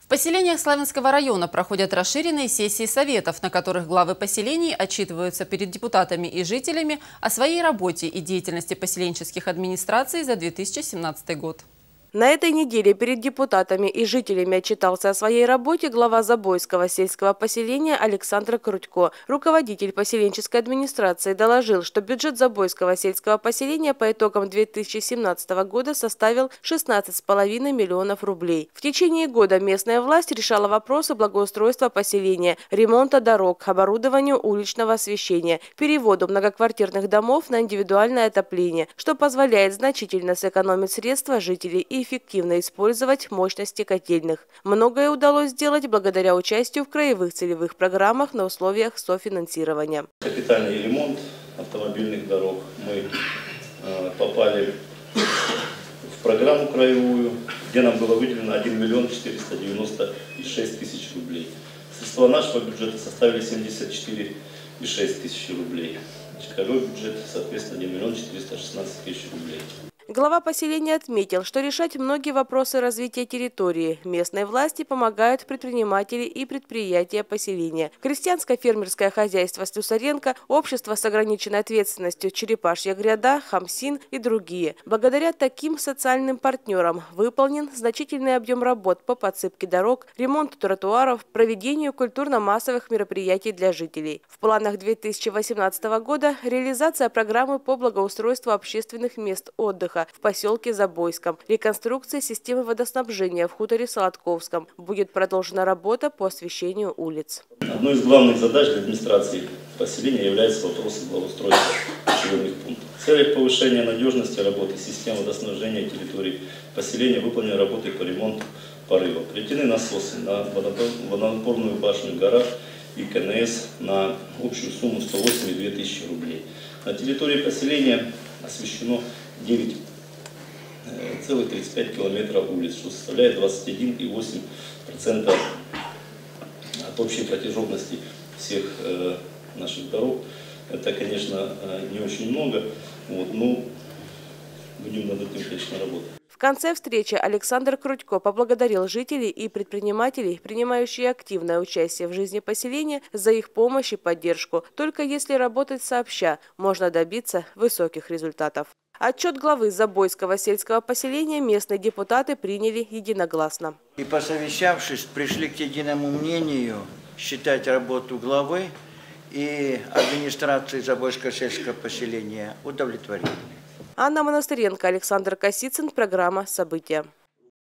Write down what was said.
В поселениях Славянского района проходят расширенные сессии советов, на которых главы поселений отчитываются перед депутатами и жителями о своей работе и деятельности поселенческих администраций за 2017 год. На этой неделе перед депутатами и жителями отчитался о своей работе глава Забойского сельского поселения Александр Крутько. Руководитель поселенческой администрации доложил, что бюджет Забойского сельского поселения по итогам 2017 года составил 16,5 миллионов рублей. В течение года местная власть решала вопросы благоустройства поселения, ремонта дорог, оборудованию уличного освещения, переводу многоквартирных домов на индивидуальное отопление, что позволяет значительно сэкономить средства жителей и эффективно использовать мощности котельных. Многое удалось сделать благодаря участию в краевых целевых программах на условиях софинансирования. Капитальный ремонт автомобильных дорог. Мы попали в программу краевую, где нам было выделено 1 миллион 496 тысяч рублей. Средства нашего бюджета составили 74,6 тысяч рублей. Краевой бюджет, соответственно, 1 миллион 416 тысяч рублей. Глава поселения отметил, что решать многие вопросы развития территории местной власти помогают предприниматели и предприятия поселения. Крестьянско-фермерское хозяйство Слюсаренко, общество с ограниченной ответственностью Черепашья гряда, Хамсин и другие. Благодаря таким социальным партнерам выполнен значительный объем работ по подсыпке дорог, ремонту тротуаров, проведению культурно-массовых мероприятий для жителей. В планах 2018 года реализация программы по благоустройству общественных мест отдыха в поселке Забойском, реконструкция системы водоснабжения в хуторе Солодковском. Будет продолжена работа по освещению улиц. Одной из главных задач для администрации поселения является вопрос благоустройства населенных пунктов. В целях повышения надежности работы системы водоснабжения территории поселения выполнены работы по ремонту порыва. Приобретены насосы на водонапорную башню «Гора» и КНС на общую сумму 108,2 тысячи рублей. На территории поселения освещено 9,35 километров улиц, что составляет 21,8% от общей протяженности всех наших дорог. Это, конечно, не очень много, но будем над этим, конечно, работать. В конце встречи Александр Крутько поблагодарил жителей и предпринимателей, принимающих активное участие в жизни поселения, за их помощь и поддержку. Только если работать сообща, можно добиться высоких результатов. Отчет главы Забойского сельского поселения местные депутаты приняли единогласно. И посовещавшись, пришли к единому мнению считать работу главы и администрации Забойского сельского поселения удовлетворительной. Анна Монастыренко, Александр Косицын. Программа «События».